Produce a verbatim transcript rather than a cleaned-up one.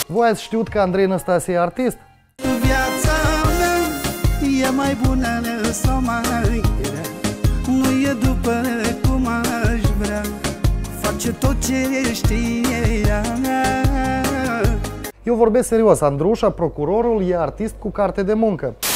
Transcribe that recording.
Voi ați știut că Andrei Năstase e artist? Viața mea e mai bună sau mai rea, nu e după cum aș vrea, face tot ce știe ea. Eu vorbesc serios, Andrușa, procurorul, e artist cu carte de muncă.